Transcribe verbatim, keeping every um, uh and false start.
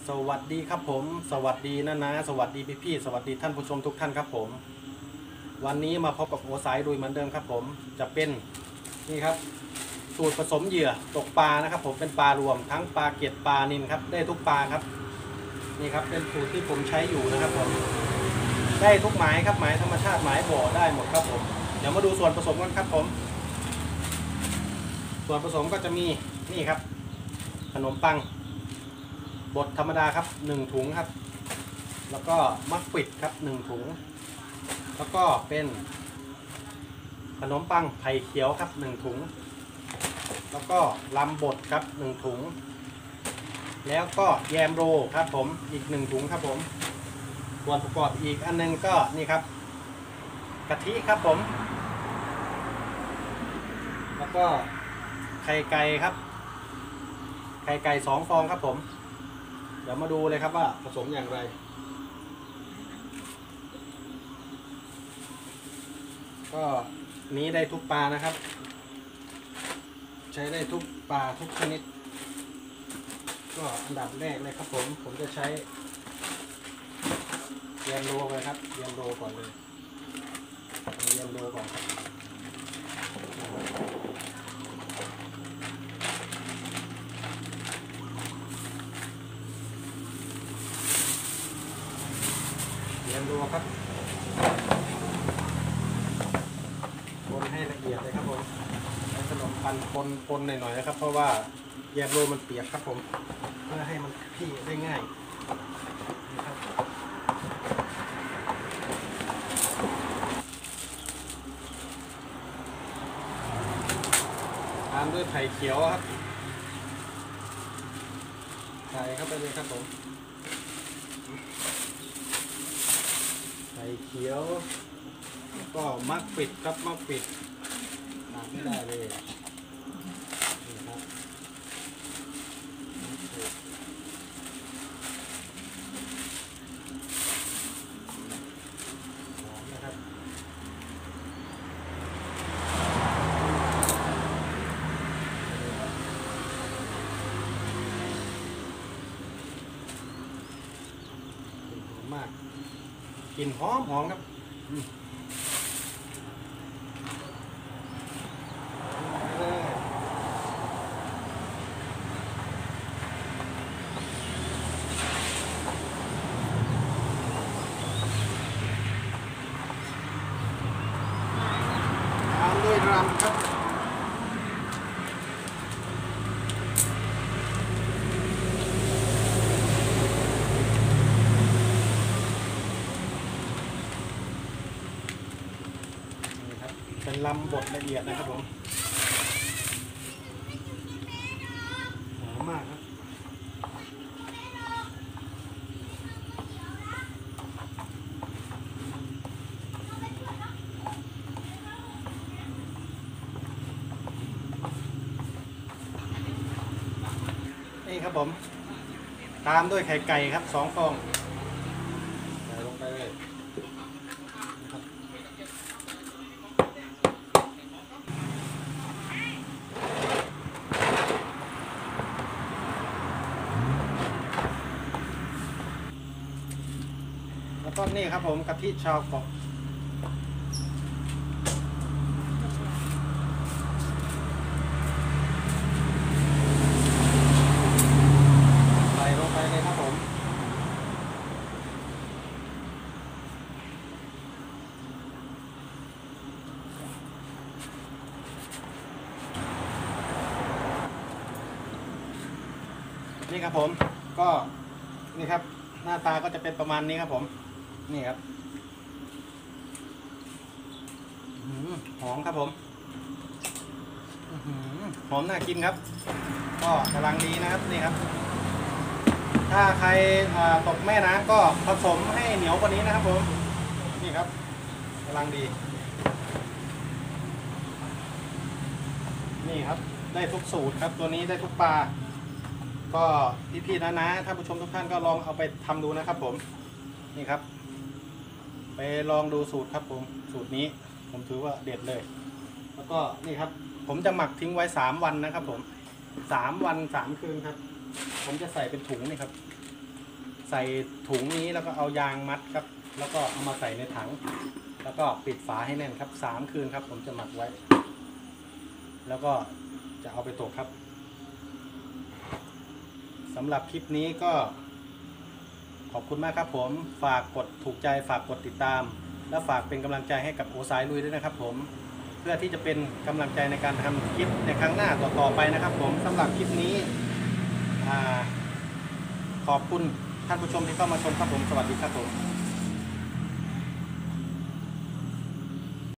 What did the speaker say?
สวัสดีครับผมสวัสดีนะนะสวัสดีพี่พี่สวัสดีท่านผู้ชมทุกท่านครับผมวันนี้มาพบกับโอสายดุยเหมือนเดิมครับผมจะเป็นนี่ครับสูตรผสมเหยื่อตกปลานะครับผมเป็นปลารวมทั้งปลาเก็ดปลานิลครับได้ทุกปลาครับนี่ครับเป็นสูตรที่ผมใช้อยู่นะครับผมได้ทุกหมายครับหมายธรรมชาติหมายบ่อได้หมดครับผมเดี๋ยวมาดูส่วนผสมกันครับผมส่วนผสมก็จะมีนี่ครับขนมปังบดธรรมดาครับหนึ่งถุงครับแล้วก็มักปิดครับหนึ่งถุงแล้วก็เป็นขนมปังไผ่เขียวครับหนึ่งถุงแล้วก็ลำบดครับหนึ่งถุงแล้วก็แยมโรครับผมอีกหนึ่งถุงครับผมส่วนประกอบอีกอันนึงก็นี่ครับกะทิครับผมแล้วก็ไข่ไก่ครับไข่ไก่สองฟองครับผมเดี๋ยวมาดูเลยครับว่าผสมอย่างไรก็นี้ได้ทุกปลานะครับใช้ได้ทุกปลาทุกชนิดก็อันดับแรกเลยครับผมผมจะใช้เยียนโลเลยครับเยียนโลก่อนเลยเยียนโลก่อนเยียนโลครับคนให้ละเอียดเลยครับผมใช้ขนมปังปนปนหน่อยๆนะครับเพราะว่าเยียนโลมันเปียกครับผมเพื่อให้มันพี่ได้ง่ายนะครับตามด้วยไผ่เขียวครับใส่เข้าไปเลยครับผมไผ่เขียวแล้วก็มักปิดครับมักปิดขาดไม่ได้เลยนี่ครับหอมนะครับมากกลิ่นหอมหอมครับตามด้วยรำครับเป็นลำบดละเอียดนะครับผมหอมมากครับนี่ครับผมตามด้วยไข่ไก่ครับสองฟองใส่ลงไปเลยนะครับแล้วก็นี่ครับผมกะทิชาวเกาะใส่ลงไปเลยครับผมนี่ครับผมก็นี่ครับหน้าตาก็จะเป็นประมาณนี้ครับผมนี่ครับหอมครับผมหอมน่ากินครับก็กำลังดีนะครับนี่ครับถ้าใครตกแม่น้ำก็ผสมให้เหนียวกว่านี้นะครับผมนี่ครับกำลังดีนี่ครับได้ทุกสูตรครับตัวนี้ได้ทุกปลาก็พี่ๆนะนะท่านผู้ชมทุกท่านก็ลองเอาไปทำดูนะครับผมนี่ครับไปลองดูสูตรครับผมสูตรนี้ผมถือว่าเด็ดเลยแล้วก็นี่ครับผมจะหมักทิ้งไว้สามวันนะครับผมสามวันสามคืนครับผมจะใส่เป็นถุงนี่ครับส่ถุงนี้แล้วก็เอายางมัดครับแล้วก็เอามาใส่ในถังแล้วก็ปิดฝาให้แน่นครับสามคืนครับผมจะหมักไว้ แล้วก็จะเอาไปตกครับสำหรับคลิปนี้ก็ขอบคุณมากครับผมฝากกดถูกใจฝากกดติดตามและฝากเป็นกำลังใจให้กับโอสายลุยด้วยนะครับผมเพื่อที่จะเป็นกำลังใจในการทำคลิปในครั้งหน้าต่อๆไปนะครับผมสำหรับคลิปนี้ขอบคุณท่านผู้ชมที่เข้ามาชมครับผมสวัสดีครับผม